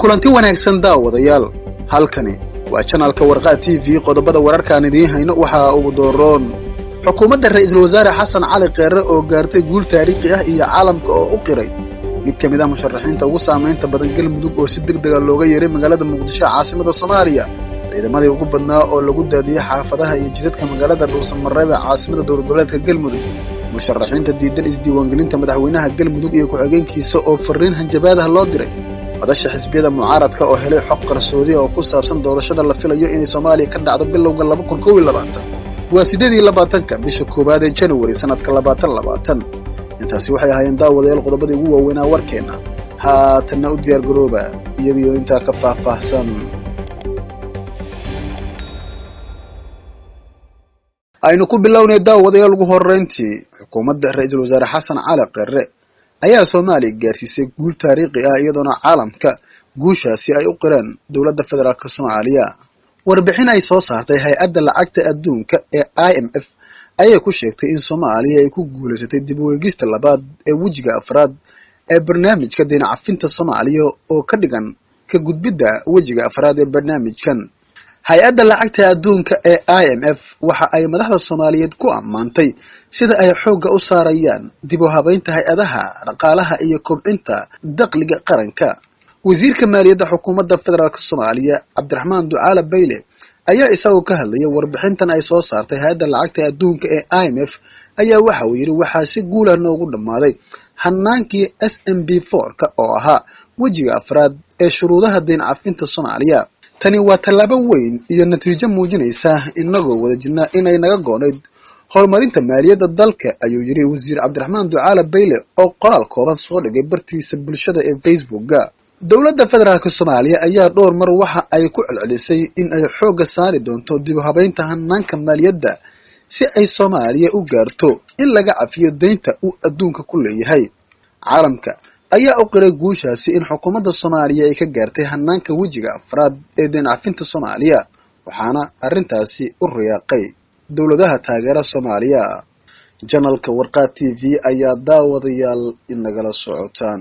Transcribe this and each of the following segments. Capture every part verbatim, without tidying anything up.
kulanti wanaagsan daawadayaal halkani waa channelka warqaa T V qodobada wararkaan idin hayno waxa ugu dooroon xukuumadda ra'iisul wasaare Xasan Cali Kheyre oo gaartay guul taariikhi ah iyo caalamka oo u qiray mid kamid ah musharaxiinta ugu saameynta badan galmudug oo si degdeg ah looga yeeray magaalada Muqdisho caasimada Soomaaliya ciidamadii ugu badnaa oo lagu daadiyay xaafadaha iyo jidadka magaalada Dhuusamareeb caasimada dowlad goboleedka galmudug musharaxiinta diidan isdiiwaangelinta madaxweynaha galmudug iyo ku-xigeenkiisa oo fariin hanjabaad ah loo diray madasha xisbiyada mucaaradka oo helay xog qarsoodi oo ku saabsan doorashada la filayo in Soomaaliya ka dhacdo bilowga laba kun kow iyo labaatan waa sideed iyo labaatanka bisha koowaad ee January sanadka labaatan labaatan intaasi waxay ahaayeen daawadayaal qodobadii ugu waaweynaa warkeena haatana u diyaar garooba iyadoo inta ka faahfaahsan aynu ku bilownay daawadayaal ugu horeyntii xukuumadda ra'iisul wasaare Xasan Cali Kheyre ayaa Soomaaliya gaarsiisay guul taariikhi ah iyadoo caalamka guushaasi ay u qireen dowladda federaalka Soomaaliya warbixin ay soo saartay hay'adda lacagta adduunka ee I M F ayaa ku sheegtay in Soomaaliya ay ku guuleysatay dib u eegista labaad ee wajiga afraad ee barnaamijka deyn cafinta Soomaaliya oo ka dhigan ka gudbidda wajiga afraad ee barnaamijkan hay'adda lacagta adduunka ee I M F waxa ay madaxda Soomaaliyeed ku ammaantay sida ay xoogga u saarayaan dib u habeynta hay'adaha dhaqaalaha iyo kobcinta dakhliga qaranka wasiirka maaliyadda xukuumadda federaalka Soomaaliya Cabdiraxmaan Ducaale Bayle ayaa isagu ka hadlayay warbixintan ay soo saartay hay'adda lacagta adduunka ee I M F ayaa waxa uu yiri waxa si guul ah noogu dhamaaday hanaankii S M B four ka oo ahaa wajiga afraad ee shuruudaha deyn cafinta Soomaaliya tani waa tallaabo weyn iyo natiijo muujinaysa inagoo wada jirna inay naga goonayd horumarinta maaliyadda dalka ayuu yiri wasiir Cabdiraxmaan Ducaale Bayle oo qoraal kooban soo dhigay bartiisa bulshada ee Facebook-ga dowladda federaalka Soomaaliya ayaa dhowr mar waxa ay ku celcelisay in ay xoogga saari doonto dib u habeynta hanaanka maaliyadda si ay Soomaaliya u gaarto in laga cafiyo deynta uu adduunka ku leeyahay caalamka ayaa u qiray guushaasi in xukuumadda Soomaaliya ay ka gaartay hanaanka wajiga afraad ee deyn cafinta Soomaaliya waxaana arrintaasi u riyaaqay dowladaha taageera Soomaaliya channelka warqaa T V ayaa daawadayaal inagala socotaan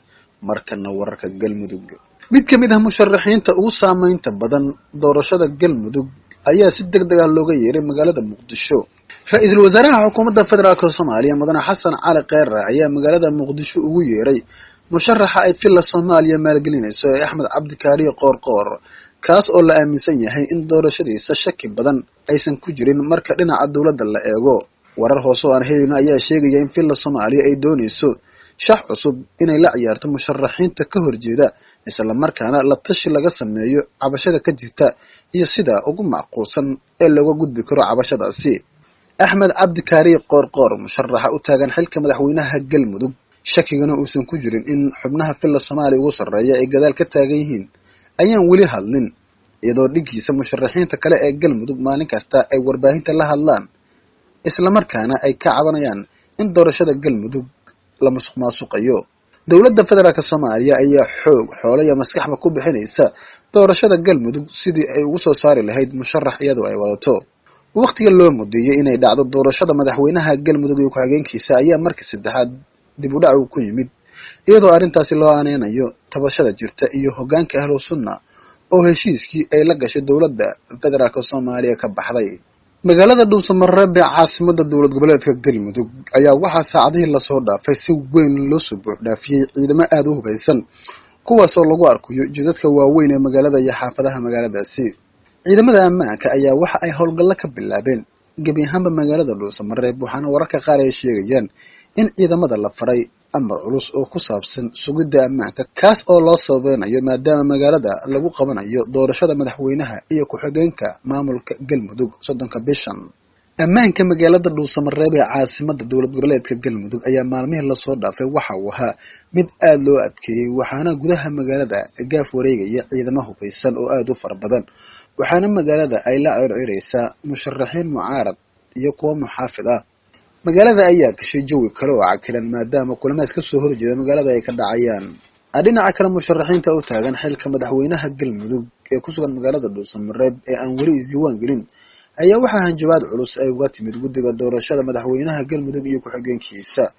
markana wararka galmudug mid kamid ah musharaxiinta ugu saameynta badan doorashada galmudug ayaa si degdeg ah looga yeeray magaalada Muqdisho ra'iisul wasaaraha xukuumadda federaalka Soomaaliya mudane Xasan Cali Kheyre ayaa magaalada Muqdisho ugu yeeray musharaxa ay filla Soomaaliya maalgelinayso ee Axmed Cabdi Kaariye Qoorqoor kaas oo la aaminsan yahay in doorashadiisa shaki badan aysan ku jirin marka dhinaca dawladda la eego warar hoos oo aan helayno ayaa sheegaya in filla Soomaaliya ay doonayso shax cusub inay la ciyaarto musharaxiinta ka horjeeda isla markaana la tashi laga sameeyo cabashada ka jirta iyo sida ugu macquulsan ee looga gudbi karo cabashadaasi Axmed Cabdi Kaariye Qoorqoor musharaxa u taagan xilka madaxweynaha galmudug shakigana uusan ku jirin in xubnaha filla Soomaaliya ugu sareeya ay gadaal ka taagan yihiin ayaan weli hadlin iyadoo dhigiisa musharaxiinta kale ee galmudug maalin kasta ay warbaahinta la hadlaan isla markaana ay ka cabanayaan in doorashada galmudug la musuqmaasuqayo dowladda federaalka Soomaaliya ayaa xoog xoolo iyo maskaxba ku bixinaysa doorashada galmudug sidii ay ugu soo saari lahayd musharax iyadoo ay wadato waqtiga loo mudeeyay inay dhacdo doorashada madaxweynaha galmudug iyo ku-xigeenkiisa ayaa markii saddexaad dib u dhac ku yimid iyadoo arrintaasi loo aaneynayo tabashada jirta iyo hoggaanka ahlu sunna oo heshiiskii ay la gashay dowladda federaalka Soomaaliya ka baxday magaalada Dhuusamareeb ee caasimada dowlad goboleedka galmudug ayaa waxa saacadihii la soo dhaafay si weyn loo soo buux dhaafiyay ciidamo aad u hubeysan kuwaas oo lagu arkayo jidadka waaweyn ee magaalada iyo xaafadaha magaaladaasi ciidamada ammaanka ayaa waxa ay howlgallo ka bilaabeen gabi ahaanba magaalada Dhuusamareeb waxaana wararka qaar ay sheegayaan in ciidamada la faray amar culus oo ku saabsan sugidda ammaanka kaas oo loo sababeynayo maadaama magaalada lagu qabanayo doorashada madaxweynaha iyo ku-xigeenka maamulka galmudug soddonka bishan ammaanka magaalada Dhuusamareeb ee caasimada dowlad goboleedka galmudug ayaa maalmihii la soo dhaafay waxa uu ahaa mid aad loo adkeeyay waxaana gudaha magaalada gaaf wareegaya ciidamo hubeysan oo aad u fara badan waxaana magaalada ay la circiraysaa musharaxiin mucaarad iyo kuwa muxaafid ah magaalada ayaa gashay jawi kale oo cakiran maadaama kulamaad ka soo horjeeda magaalada ay ka dhacayaan dhinaca kale musharaxiinta u taagan xilka madaxweynaha galmudug ee ku sugan magaalada Dhuusamareeb ee aan weli isdiiwaan gelin ayaa waxaa hanjabaad culus ay uga timid guddiga doorashada madaxweynaha galmudug iyo ku-xigeenkiisa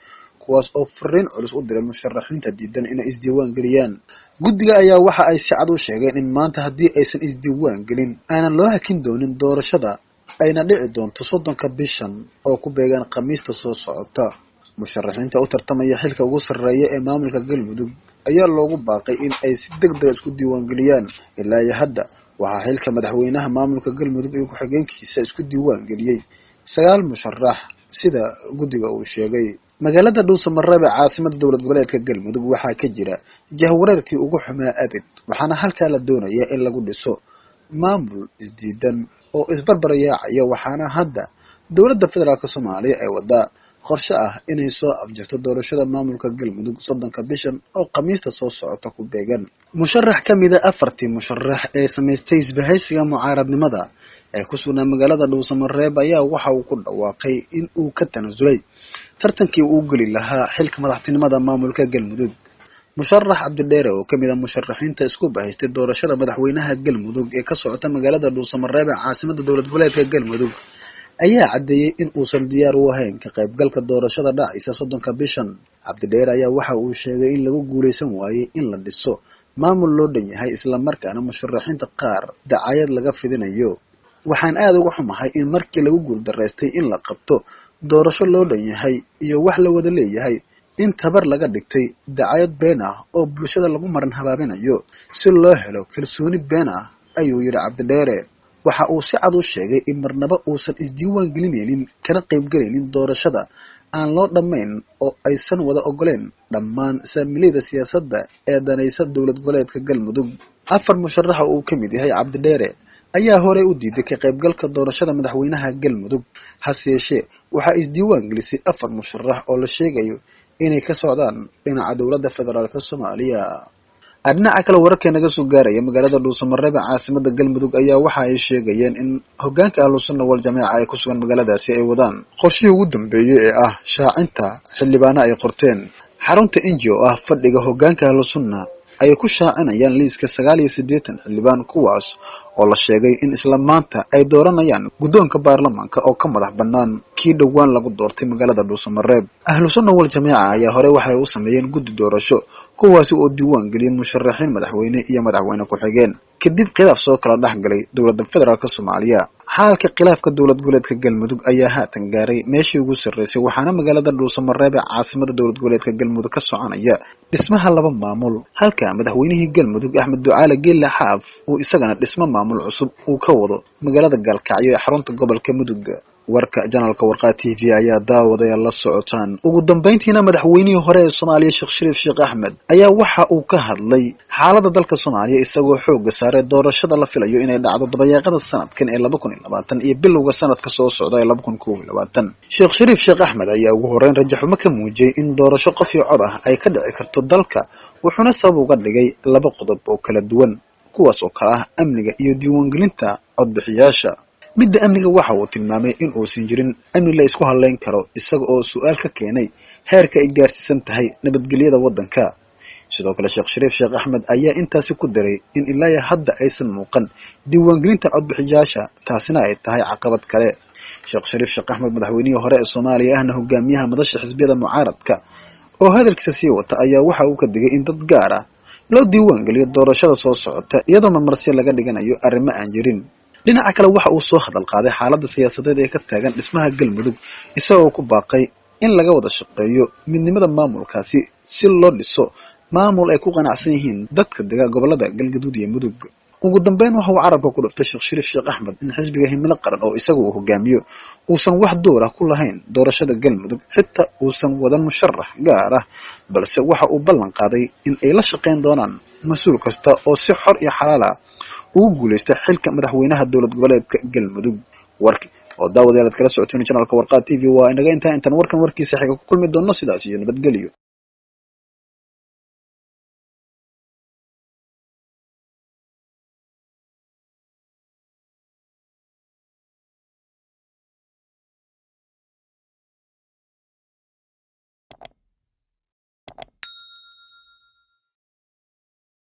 kuwaas oo fariin culus u diray musharaxiinta diidan inay isdiiwaan geliyaan. Guddiga ayaa waxa ay si cad u sheegeen in maanta haddii aysan isdiiwaan gelin aanan loo hakin doonin doorashada ayna dhici doonto soddonka bishan oo ku beegan khamiista soo socota. Musharaxiinta u tartamaya xilka ugu sarreeya ee maamulka Galmudug ayaa loogu baaqay in ay si degdeg isku diiwaan geliyaan. Ilaa iyo hadda waxaa xilka madaxweynaha maamulka Galmudug iyo ku-xigeenkiisa isku diiwaan geliyay sagaal musharax sida guddiga uu sheegay. Magaalada Dhuusamareeb ee caasimadda dowlad goboleedka Galmudug waxaa ka jira jahwareerkii ugu xumaa abid, waxaana halkaa la doonayaa in lagu dhiso maamul isdiidan oo isbarbaryaacaya. Waxaana hadda dowladda federaalka Soomaaliya ay wadaa qorshe ah inay soo afjarto doorashada maamulka Galmudug soddonka bishan oo khamiista soo socota ku beegan. Musharax ka mid ah afartii musharax ee samaystay isbahaysiga mucaaradnimada ee ku sugnaa magaalada Dhuusamareeb ayaa waxa uu ku dhawaaqay in uu ka tanasulay tartankii uu geli lahaa xilka madaxtinimada maamulka Galmudug. Musharax Cabdidheere oo ka mid ah musharaxiinta isku bahaystay doorashada madaxweynaha Galmudug ee ka socota magaalada Dhuusamareeb ee caasimadda dowlad goboleedka Galmudug ayaa cadeeyay in uusan diyaar u ahayn ka qaybgalka doorashada dhacaysa soddonka bishan. Cabdidheere ayaa waxa uu sheegay in lagu guuleysan waayay in la dhiso maamul loo dhan yahay isla markaana musharaxiinta qaar dacayad laga fidinayo. Waxaan aad uga xumahay in markii lagu guuldareystay in la qabto doorasho loo dhan yahay iyo wax la wada leeyahay in tabar laga dhigtay dacayad been ah oo bulshada lagu maran habaabinayo si loo helo kalsooni been ah, ayuu yidhi Cabdidheere. Waxa uu si cad u sheegay in marnaba uusan isdiiwaan gelinaynin kana qaybgalaynin doorashada aan loo dhammayn oo aysan wada ogoleen dhammaan saamileyda siyaasadda ee danaysa dowlad goboleedka Galmudug. Afar musharax oo uu ka mid yahay Cabdidheere ayaa horey u diiday ka qaybgalka doorashada madaxweynaha Galmudug. Hase yeeshee waxaa isdiiwaan gelisay afar musharax oo la sheegayo inay ka socdaan dhinaca dowladda federaalka Soomaaliya. Dhinaca kale wararka naga soo gaaraya magaalada Dhuusamareeb ee caasimadda Galmudug ayaa waxa ay sheegayeen in hoggaanka Ahlusunna wal Jameeca ay ku sugan magaaladaasi ay wadaan qorshihii ugu dambeeyay ee ah shaacinta xildhibaano ay qorteen. Xarunta Inji oo ah fadhiga hoggaanka Ahlusunna ay ku shaacinayaan liiska sagaal iyo siddeetan xildhibaan kuwaas oo la sheegay in isla maanta ay dooranayaan guddoonka baarlamaanka oo ka madax bannaan kii dhowaan lagu doortay magaalada Dhuusamareeb. Ahlusunna wal Jameeca ayaa hore waxay u sameeyeen guddi doorasho kuwaasi oo diiwaan geliyay musharaxiin madaxweyne iyo madaxweyne ku-xigeen kadib khilaaf soo kala dhexgalay dowladda federaalka Soomaaliya. Xaalka khilaafka dowlad goboleedka Galmudug ayaa haatan gaaray meeshii ugu sarreysay, waxaana magaalada Dhuusamareeb ee caasimadda dowlad goboleedka Galmudug ka soconaya dhismaha laba maamul, halka madaxweynihii Galmudug Axmed Ducaale Geelle Xaaf uu isagana dhismo maamul cusub uu ka wado magaalada Gaalkacyo ee xarunta gobolka Mudug. Warka janaalka Warqaa T V ayaa daawadaya la socotaan. Ugu dambeyntiina madaxweynihii hore ee Soomaaliya Sheekh Shariif Sheekh Axmed ayaa waxa uu ka hadlay xaaladda dalka Soomaaliya isagoo xoogga saaray doorashada la filayo inay dhacdo dabayaaqada sanadkan ee laba kun iyo labaatan iyo bilowga sanadka soo socda ee laba kun kow iyo labaatan. Sheekh Shariif Sheekh Axmed ayaa ugu horreyn rajo xumo ka muujiyay in doorasho qof iyo cod ah ay ka dhici karto dalka, wuxuuna sabab uga dhigay laba qodob oo kala duwan kuwaas oo kala ah amniga iyo diiwaangelinta codbixiyaasha. midda amniga waxa uu tilmaamay in uusan jirin amni la isku haleyn karo isaga oo su'aal ka keenay heerka ay gaarsiisan tahay nabadgelyada waddanka. sidoo kale Sheekh Shariif Sheekh Axmed ayaa intaasi ku daray in ilaa hadda aysan muuqan diiwaangelinta codbixiyaasha, taasina ay tahay caqabad kale. Sheekh Shariif Sheekh Axmed madaxweynihii hore ee Soomaaliya ahna hogaamiyaha madasha xisbiyada mucaaradka oo hadalkiisa sii wata ayaa waxa uu ka digay in dad gaar ah loo diiwaangeliyo doorashada soo socota iyadoo marmarsi laga dhiganayo arrimo aan jirin. dhinaca kale waxa uu soo hadal qaaday xaaladda siyaasadeed ee ka taagan dhismaha Galmudug isagoo ku baaqay in laga wada shaqeeyo midnimada maamulkaasi si loo dhiso maamul ay ku qanacsan yihiin dadka degan gobolada Galgaduud iyo Mudug. ugu dambeyn waxa uu carabka ku dhuftay Sheekh Shariif Sheekh Axmed in xisbiga himilo qaran oo isagu uu hogaamiyo uusan wax door ah ku lahayn doorashada Galmudug, xitaa uusan wadan musharax gaar ah, balse waxa uu ballan qaaday in ay la shaqeyn doonaan mas'uul kasta oo si xor iyo xalaal ah ugu guuleystay xilka madaxweynaha dowlad goboleedka Galmudug. warki oo daawadayaal kala socoteen channelka Warqaa T V waa inaga inta intaan warkan warkiisa xiga ku kulmi doono sidaas iyo nabadgelyo.